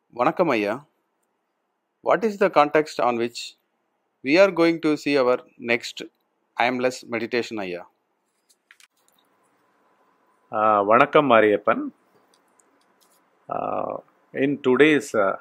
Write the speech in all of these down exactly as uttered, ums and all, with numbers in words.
Vanakkam Ayya. What is the context on which we are going to see our next I-am-less meditation Ayya? Uh, Vanakkam Mariyappan. Uh, in today's uh,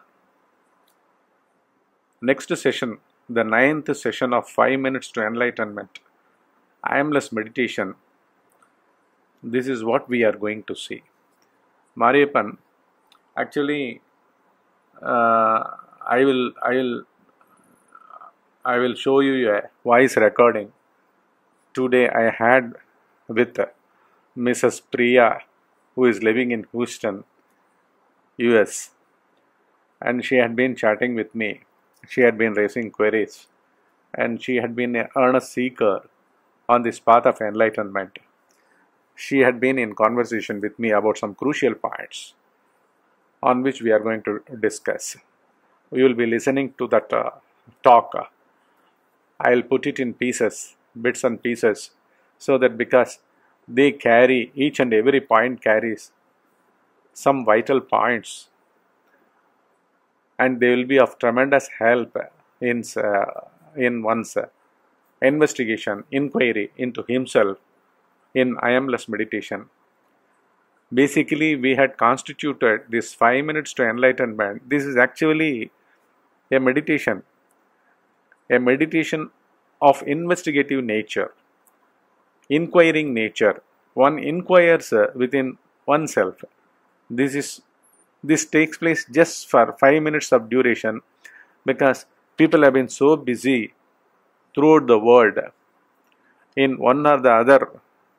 next session, the ninth session of five minutes to enlightenment, I-am-less meditation, this is what we are going to see. Mariyappan, actually, uh, I will, I will, I will show you a voice recording. Today I had with Missus Priya, who is living in Houston, U S, and she had been chatting with me. She had been raising queries, and she had been an earnest seeker on this path of enlightenment. She had been in conversation with me about some crucial points on which we are going to discuss. We will be listening to that uh, talk. I will put it in pieces, bits and pieces, so that because they carry, each and every point carries some vital points, and they will be of tremendous help in, uh, in one's uh, investigation, inquiry into himself in I-am-less meditation. Basically, we had constituted this five minutes to enlightenment. This is actually a meditation, a meditation of investigative nature, inquiring nature. One inquires uh, within oneself. This is this takes place just for five minutes of duration, because people have been so busy throughout the world in one or the other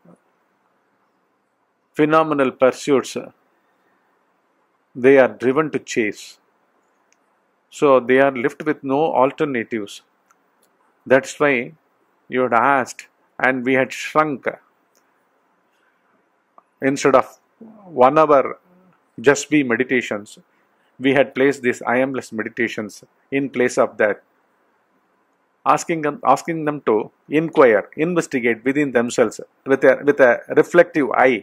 phenomenal pursuits. They are driven to chase. So they are left with no alternatives. That's why you had asked, and we had shrunk. Instead of one hour just be meditations, we had placed these I-am-less meditations in place of that, asking them, asking them to inquire, investigate within themselves with a, with a reflective eye,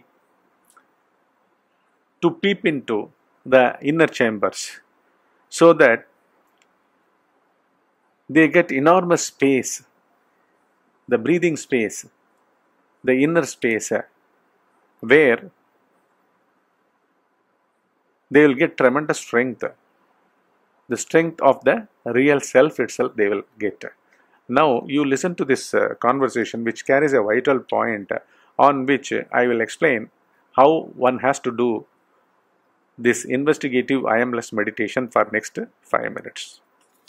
to peep into the inner chambers, so that they get enormous space, the breathing space, the inner space, where they will get tremendous strength, the strength of the real self itself they will get. Now you listen to this uh, conversation, which carries a vital point, uh, on which I will explain how one has to do this investigative I-am-less meditation for next five minutes.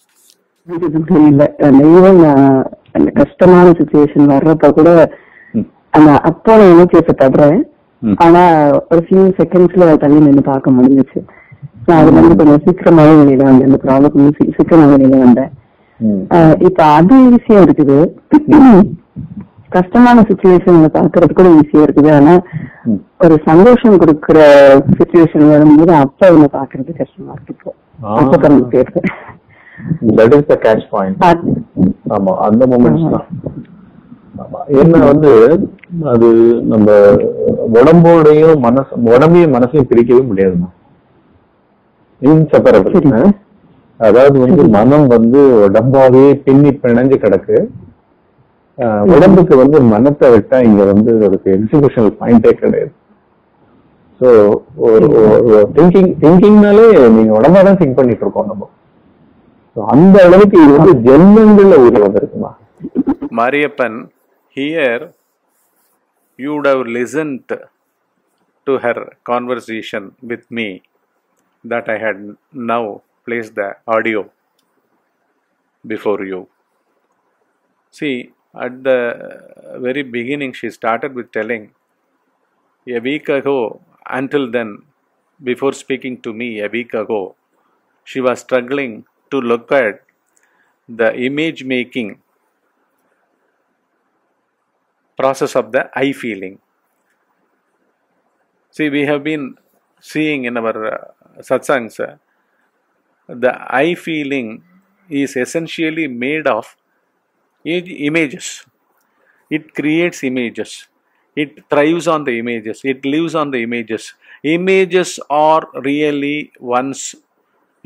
அந்த கஷ்டமான situation வர்றப்ப கூட அந்த அப்போ நான் உணர்ச்சியை படுறேன். ஆனா ஒரு ஃபியூ செகண்ட்ஸ்ல தள்ளி நின்று பார்க்க முடிஞ்சிச்சு. நான் அதுல இருந்து கொஞ்சம் சீக்கிரமாவே வெளியில வந்தேன், அந்த ப்ராப்ளம் சீக்கிரமா வெளியில வந்தேன். இப்ப அது ஈஸியா இருக்குது, கஷ்டமான சிச்சுவேஷன்ல பாக்குறது கூட ஈஸியா இருக்குது. ஆனா ஒரு சந்தோஷம் கொடுக்கற சிச்சுவேஷன் வரும்போது அப்ப அவங்க பாக்குறது கஷ்டமா இருக்கு. இப்போ அப்ப கம்மி பேரு That is the catch point. ஆமா, அந்த மொமெண்ட்ஸ் தான். என்ன வந்து அது நம்ம உடம்போடையும் மனசு உடம்பையும் மனசையும் பிரிக்கவே முடியாதுமா, இன்செப்பரபிள். அதாவது வந்து மனம் வந்து உடம்பாவே பின்னி பிணைஞ்சு கிடக்கு. உடம்புக்கு வந்து மனத்தை விட்டா இங்க வந்து அதுக்கு எக்ஸிபிஷனல் பாயிண்டே கிடையாது. ஸோ ஒரு திங்கிங் திங்கிங்னாலே நீங்க உடம்பாதான் திங்க் பண்ணிட்டு இருக்கோம் நம்ம. அந்த அளவுக்கு இது வந்து ஜென்மங்கள்ல ஊர் வந்திருக்குமா. Mariyappan, here you would have listened to her conversation with me that I had now placed the audio before you. See, at the very beginning she started with telling, a week ago, until then, before speaking to me a week ago, she was struggling to look at the image making process of the I feeling. See, we have been seeing in our uh, satsangs, uh, the I feeling is essentially made of images. It creates images. It thrives on the images. It lives on the images. Images are really one's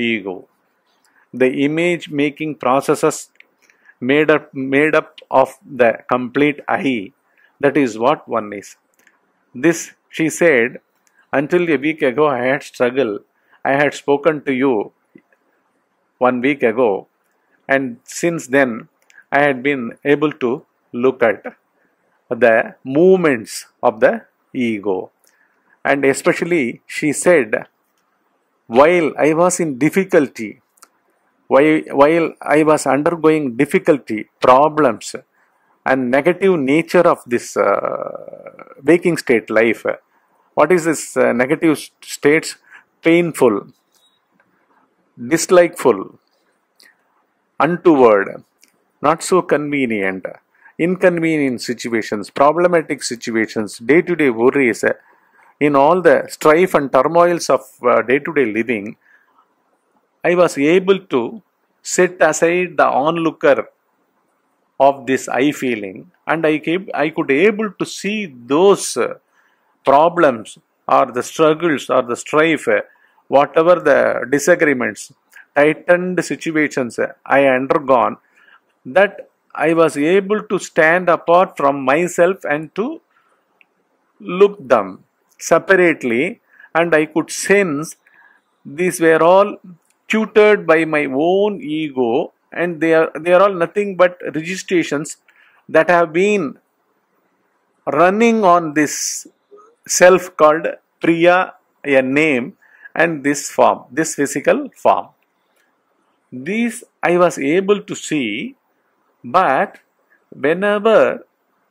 ego. The image making processes made up, made up of the complete I, that is what one is. This, she said, until a week ago I had struggled. I had spoken to you one week ago, and since then I had been able to look at the movements of the ego. And especially, she said, while I was in difficulty, while, while I was undergoing difficulty, problems, and negative nature of this uh, waking state life. What is this uh, negative states? Painful, dislikeful, untoward, not so convenient, inconvenient situations, problematic situations, day-to-day worries, in all the strife and turmoils of uh, day-to-day living, I was able to set aside the onlooker of this I feeling, and I, came, I could able to see those uh, problems or the struggles or the strife, uh, whatever the disagreements, tightened situations uh, I undergone, that I was able to stand apart from myself and to look them separately, and I could sense these were all tutored by my own ego, and they are they are all nothing but registrations that have been running on this self called Priya, a name, and this form, this physical form. These I was able to see, but whenever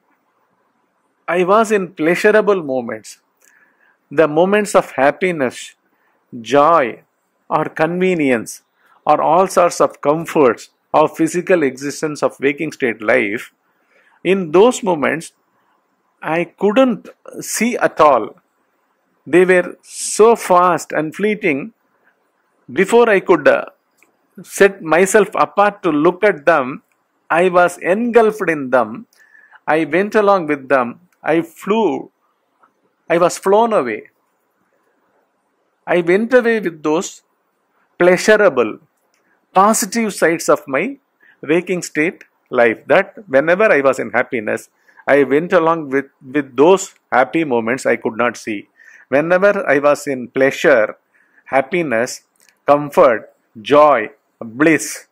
I was in pleasurable moments, the moments of happiness, joy, or convenience, or all sorts of comforts of physical existence of waking state life, in those moments I couldn't see at all. They were so fast and fleeting. Before I could uh, set myself apart to look at them, I was engulfed in them. I went along with them. I flew. I was flown away. I went away with those pleasurable, positive sides of my waking state life. That whenever I was in happiness, I went along with, with those happy moments I could not see. Whenever I was in pleasure, happiness, comfort, joy, bliss,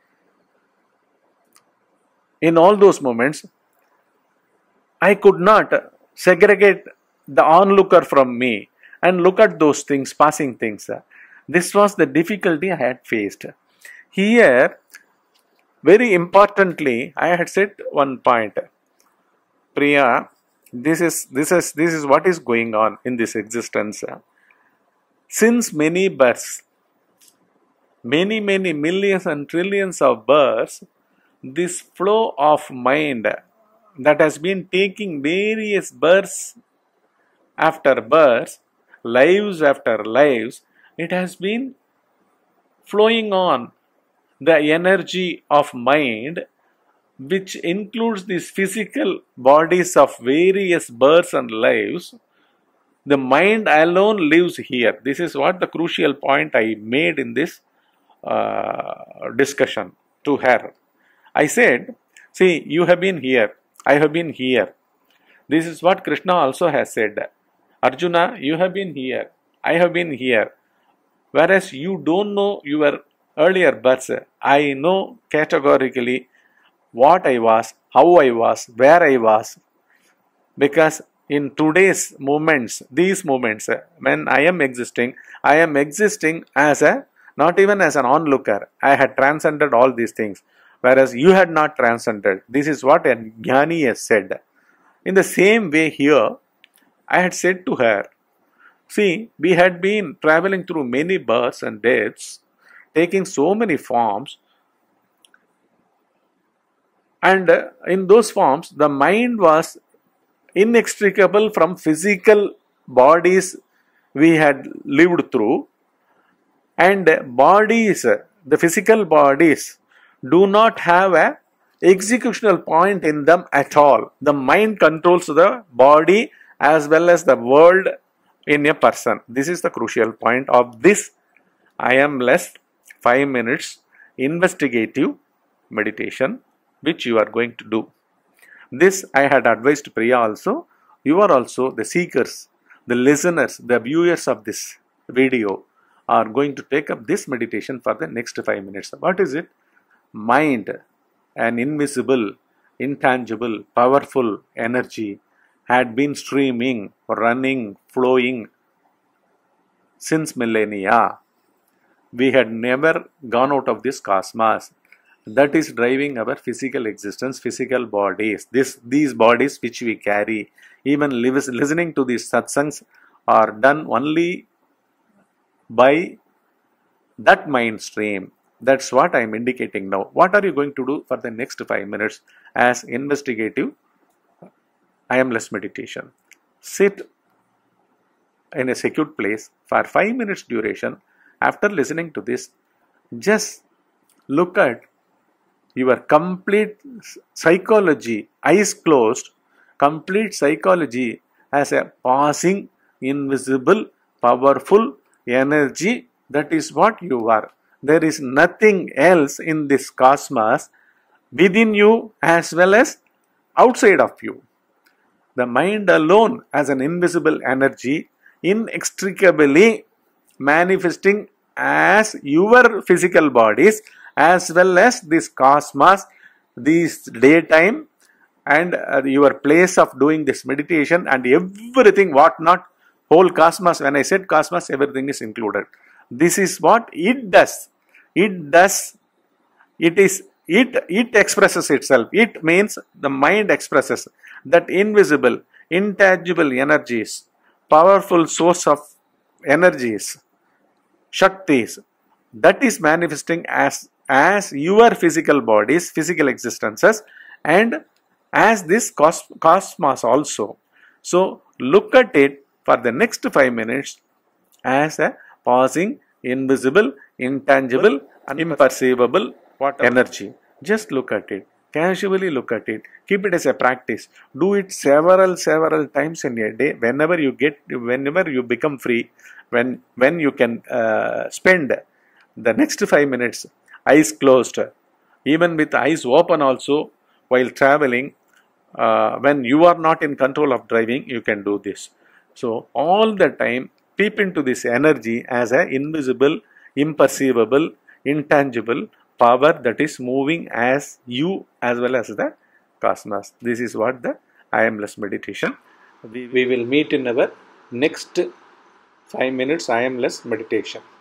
in all those moments, I could not segregate the onlooker from me and look at those things, passing things. This was the difficulty I had faced. Here, very importantly, I had said one point. Priya, this is this is this is what is going on in this existence. Since many births, many many millions and trillions of births, this flow of mind that has been taking various births after births, lives after lives, it has been flowing on. The energy of mind, which includes these physical bodies of various births and lives, the mind alone lives here. This is what the crucial point I made in this uh, discussion to her. I said, see, you have been here, I have been here. This is what Krishna also has said. Arjuna, you have been here, I have been here. Whereas you don't know your earlier births, I know categorically what I was, how I was, where I was. Because in today's moments, these moments, when I am existing, I am existing as a, not even as an onlooker. I had transcended all these things, whereas you had not transcended. This is what a Jnani has said. In the same way here, I had said to her, see, we had been traveling through many births and deaths, taking so many forms, and in those forms, the mind was inextricable from physical bodies we had lived through, and bodies, the physical bodies, do not have a executional point in them at all. The mind controls the body as well as the world in a person. This is the crucial point of this I am less five minutes investigative meditation which you are going to do. This I had advised Priya also. You are also the seekers, the listeners, the viewers of this video are going to take up this meditation for the next five minutes. What is it? Mind, an invisible, intangible, powerful energy had been streaming, running, flowing since millennia. We had never gone out of this cosmos that is driving our physical existence, physical bodies. This, these bodies which we carry, even lives, listening to these satsangs are done only by that mind stream. That's what I am indicating now. What are you going to do for the next five minutes as investigative I am less meditation? Sit in a secure place for five minutes duration. After listening to this, just look at your complete psychology, eyes closed, complete psychology as a passing, invisible, powerful energy. That is what you are. There is nothing else in this cosmos within you as well as outside of you. The mind alone as an invisible energy, inextricably manifesting as your physical bodies as well as this cosmos, this daytime and uh, your place of doing this meditation and everything what not, whole cosmos. When I said cosmos, everything is included. This is what it does. It does, it is, it, it expresses itself. It means the mind expresses that invisible, intangible energies, powerful source of energies, shaktis, that is manifesting as, as your physical bodies, physical existences and as this cos cosmos also. So look at it for the next five minutes as a passing, invisible, intangible, imperceivable energy. Just look at it. Casually look at it. Keep it as a practice. Do it several, several times in a day. Whenever you get, whenever you become free, when when you can uh, spend the next five minutes eyes closed, even with eyes open also while traveling. Uh, when you are not in control of driving, you can do this. So all the time, peep into this energy as an invisible, imperceivable, intangible power that is moving as you as well as the cosmos. This is what the I am less meditation. We, we will meet in our next five minutes I am less meditation.